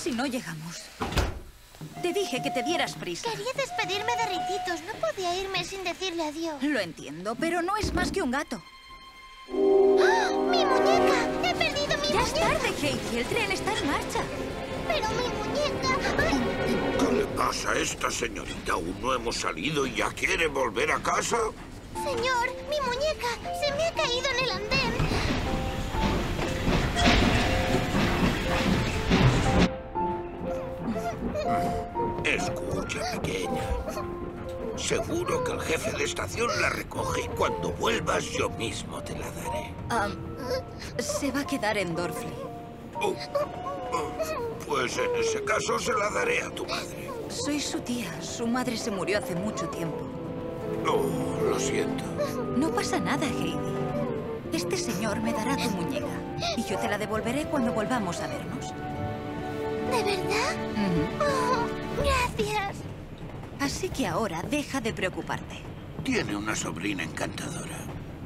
si no llegamos? Te dije que te dieras prisa. Quería despedirme de Ricitos. No podía irme sin decirle adiós. Lo entiendo, pero no es más que un gato. ¡Ah! ¡Mi muñeca! ¡He perdido mi Ya muñeca! es tarde, Heidi. El tren está en marcha. ¡Pero mi muñeca! ¡Ay! ¿Qué le pasa a esta señorita? ¿Aún no hemos salido y ya quiere volver a casa? Señor, mi muñeca se me ha caído en el andén. Escucha, pequeña. Seguro que el jefe de estación la recoge y cuando vuelvas yo mismo te la daré. Se va a quedar en Dorfli. Pues en ese caso se la daré a tu madre. Soy su tía. Su madre se murió hace mucho tiempo. Oh, lo siento. No pasa nada, Heidi. Este señor me dará tu muñeca. Y yo te la devolveré cuando volvamos a vernos. ¿De verdad? Oh, gracias. Así que ahora deja de preocuparte. Tiene una sobrina encantadora.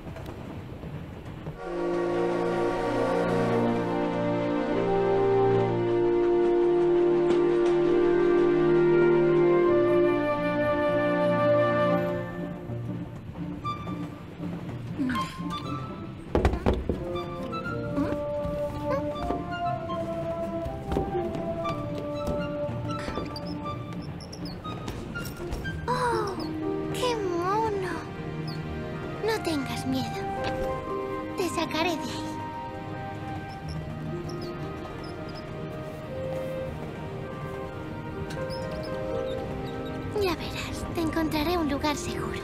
¡Oh! ¡Qué mono! No tengas miedo. Te sacaré de ahí. Ya verás, te encontraré un lugar seguro.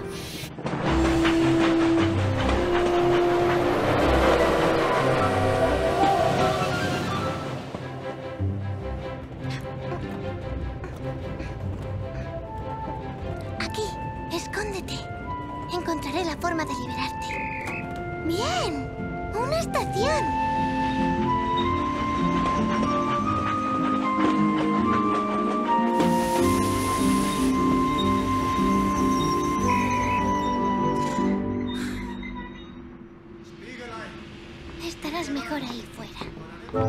Aquí, escóndete. Encontraré la forma de liberarte. ¡Bien! ¡Una estación! Estarás mejor ahí fuera.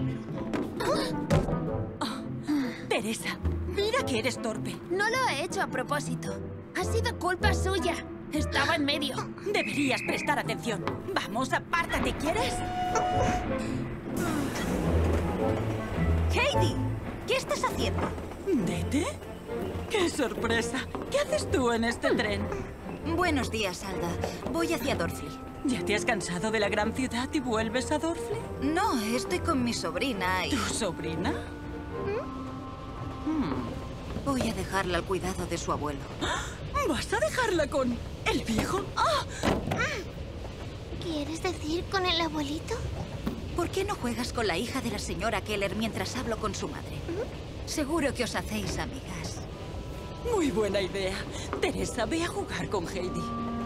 Teresa, mira que eres torpe. No lo he hecho a propósito. Ha sido culpa suya. Estaba en medio. Deberías prestar atención. Vamos, apártate, ¿quieres? Heidi, ¿qué estás haciendo? ¿Dete? ¡Qué sorpresa! ¿Qué haces tú en este tren? Buenos días, Alda. Voy hacia Dorfli. ¿Ya te has cansado de la gran ciudad y vuelves a Dorfli? No, estoy con mi sobrina y... ¿Tu sobrina? Voy a dejarla al cuidado de su abuelo. ¿Vas a dejarla con el viejo? ¡Ah! ¿Quieres decir con el abuelito? ¿Por qué no juegas con la hija de la señora Keller mientras hablo con su madre? Seguro que os hacéis amigas. Muy buena idea. Teresa, ve a jugar con Heidi.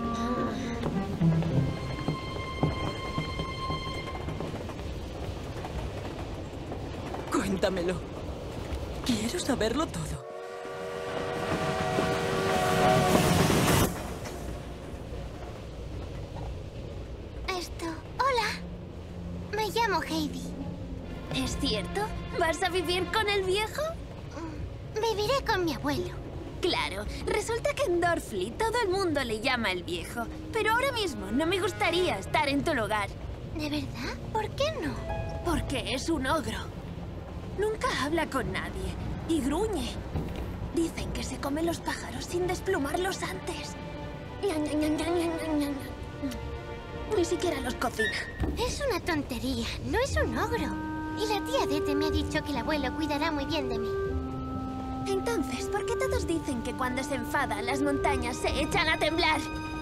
Cuéntamelo. Quiero saberlo todo. Hola. Me llamo Heidi. ¿Es cierto? ¿Vas a vivir con el viejo? Viviré con mi abuelo. Claro, resulta que en Dorfli todo el mundo le llama el viejo. Pero ahora mismo no me gustaría estar en tu lugar. ¿De verdad? ¿Por qué no? Porque es un ogro. Nunca habla con nadie y gruñe. Dicen que se come los pájaros sin desplumarlos antes. Ni siquiera los cocina. Es una tontería, no es un ogro. Y la tía Dete me ha dicho que el abuelo cuidará muy bien de mí. Entonces, ¿por qué todos dicen que cuando se enfada las montañas se echan a temblar?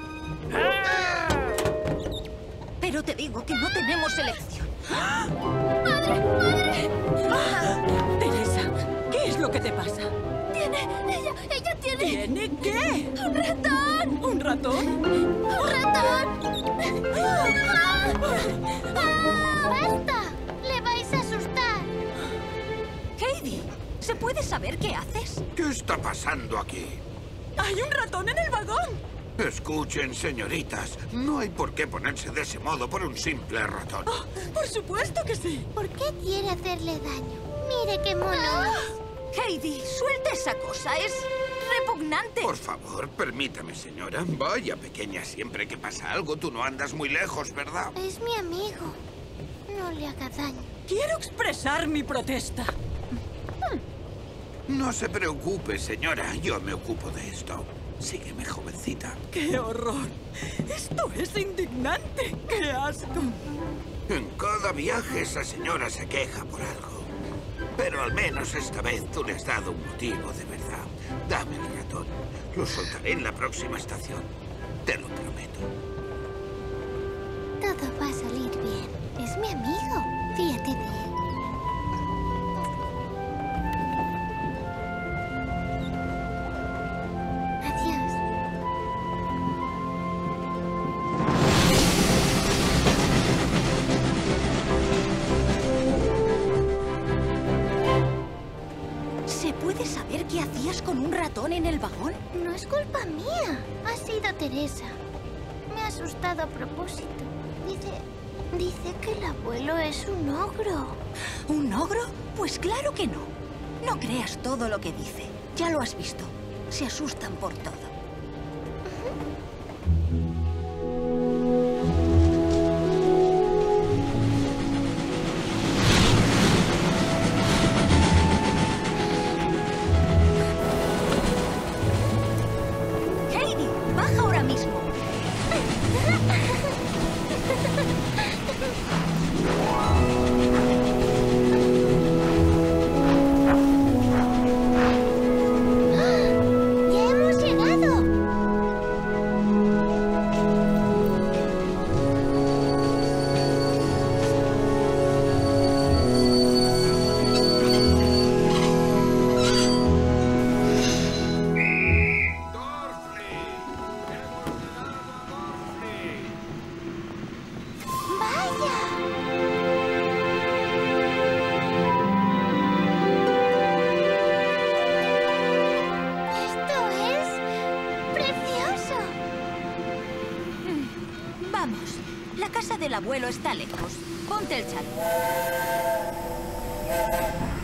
Pero te digo que no tenemos elección. ¡Madre! ¡Madre! Teresa, ¿qué es lo que te pasa? Ella tiene... ¿Tiene qué? ¡Un ratón! ¿Un ratón? ¡Un ratón! ¡Basta! ¡Le vais a asustar! Heidi, ¿se puede saber qué haces? ¿Qué está pasando aquí? ¡Hay un ratón en el vagón! Escuchen, señoritas, no hay por qué ponerse de ese modo por un simple ratón. ¡Por supuesto que sí! ¿Por qué quiere hacerle daño? Mire qué mono es. Heidi, suelta esa cosa. Es repugnante. Por favor, permítame, señora. Vaya, pequeña, siempre que pasa algo, tú no andas muy lejos, ¿verdad? Es mi amigo. No le haga daño. Quiero expresar mi protesta. No se preocupe, señora. Yo me ocupo de esto. Sígueme, jovencita. ¡Qué horror! Esto es indignante. ¡Qué asco! En cada viaje esa señora se queja por algo. Pero al menos esta vez tú le has dado un motivo de verdad. Dame el ratón. Lo soltaré en la próxima estación. Te lo prometo. Todo va a salir bien. Es mi amigo. Fíjate de él. Adiós. ¿Se puede saber qué hacías con un ratón en el vagón? No es culpa mía. Ha sido Teresa. Me ha asustado a propósito. Dice que el abuelo es un ogro. ¿Un ogro? Pues claro que no. No creas todo lo que dice. Ya lo has visto. Se asustan por todo. Heidi, baja ahora mismo. ¡Ya hemos llegado! ¡Esto es precioso! Vamos. La casa del abuelo está lejos. Ponte el chal.